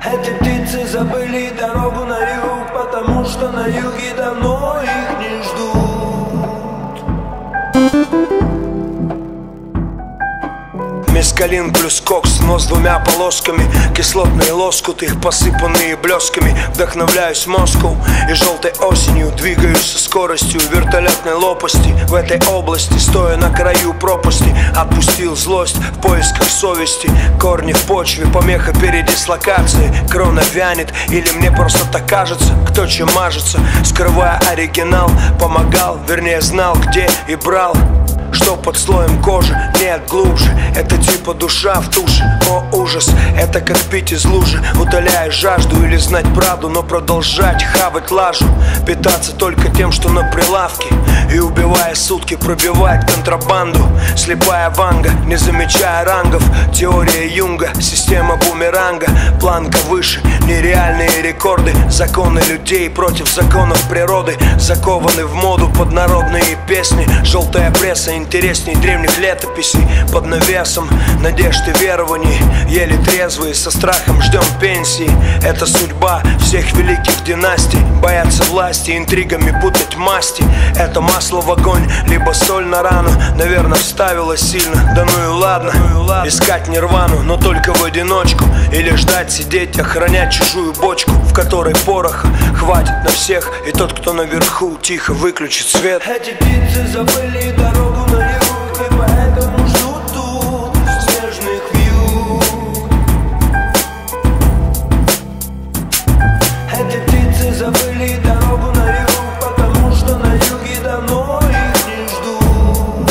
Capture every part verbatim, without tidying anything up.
Эти птицы забыли дорогу на юг, потому что на юге давно их не ждут. Мескалин плюс кокс, но с двумя полосками. Кислотные лоскуты, их посыпанные блесками. Вдохновляюсь Москву и желтой осенью. Двигаюсь со скоростью вертолетной лопасти. В этой области, стоя на краю пропасти, отпустил злость в поисках совести. Корни в почве, помеха передислокации. Крона вянет, или мне просто так кажется. Кто чем мажется, скрывая оригинал. Помогал, вернее знал, где и брал. Что под слоем кожи, нет глубже. Это типа душа в туше. О ужас, это как пить из лужи. Утоляя жажду или знать правду, но продолжать хавать лажу. Питаться только тем, что на прилавке. И убивая сутки, пробивать контрабанду. Слепая ванга, не замечая рангов. Теория Юнга, система бумеранга. Планка выше, нереальные рекорды. Законы людей против законов природы. Закованы в моду под народные песни. Желтая пресса интересней древних летописей. Под навесом надежд и верований. Еле трезвые, со страхом ждем пенсии. Это судьба всех великих династий. Боятся власти, интригами путать масти. Это масло в огонь, либо соль на рану. Наверное, вставило сильно, да ну и ладно. Искать нирвану, но только в одиночку. Или ждать, сидеть, охранять чужую бочку, в которой пороха хватит на всех. И тот, кто наверху, тихо выключит свет. Эти птицы забыли дорогу на юг, и поэтому ждут тут снежных вьюг. Эти птицы забыли дорогу на юг, потому что на юге давно их не ждут.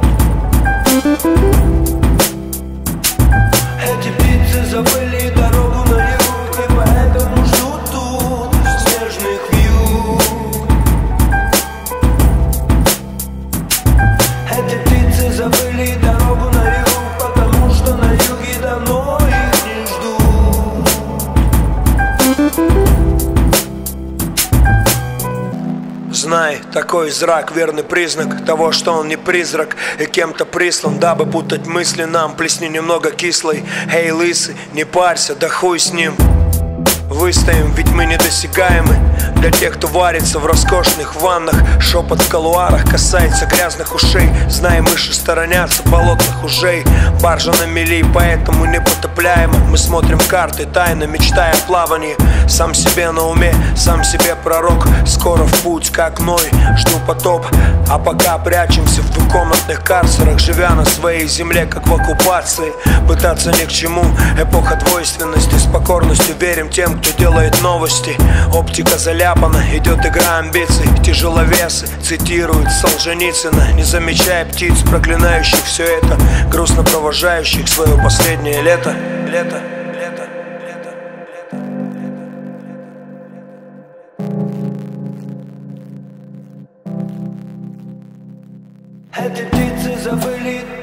Эти птицы забыли дорогу на юг, и поэтому ждут тут снежных вьюг. Эти птицы забыли дорогу на юг, потому что на юге давно их не ждут. Знай, такой зрак — верный признак того, что он не призрак и кем-то прислан, дабы путать мысли нам. Плесни немного кислой. Эй, лысый, не парься, да хуй с ним. Выстоим, ведь мы недосягаемы для тех, кто варится в роскошных ваннах. Шепот в колуарах касается грязных ушей. Знай, мыши сторонятся болотных ужей. Баржа на мели, поэтому непотопляема. Мы смотрим карты, тайно мечтая о плавании. Сам себе на уме, сам себе пророк. Скоро в путь, как Ной, жду потоп. А пока прячемся в двухкомнатных карцерах, живя на своей земле, как в оккупации. Пытаться ни к чему, эпоха двойственности. С покорностью верим тем, кто делает новости. Оптика заляпана, идет игра амбиций. Тяжеловесы цитируют Солженицына, не замечая птиц, проклинающих все это, грустно провожающих свое последнее лето. Лето, лето, лето, лето. Эти птицы забыли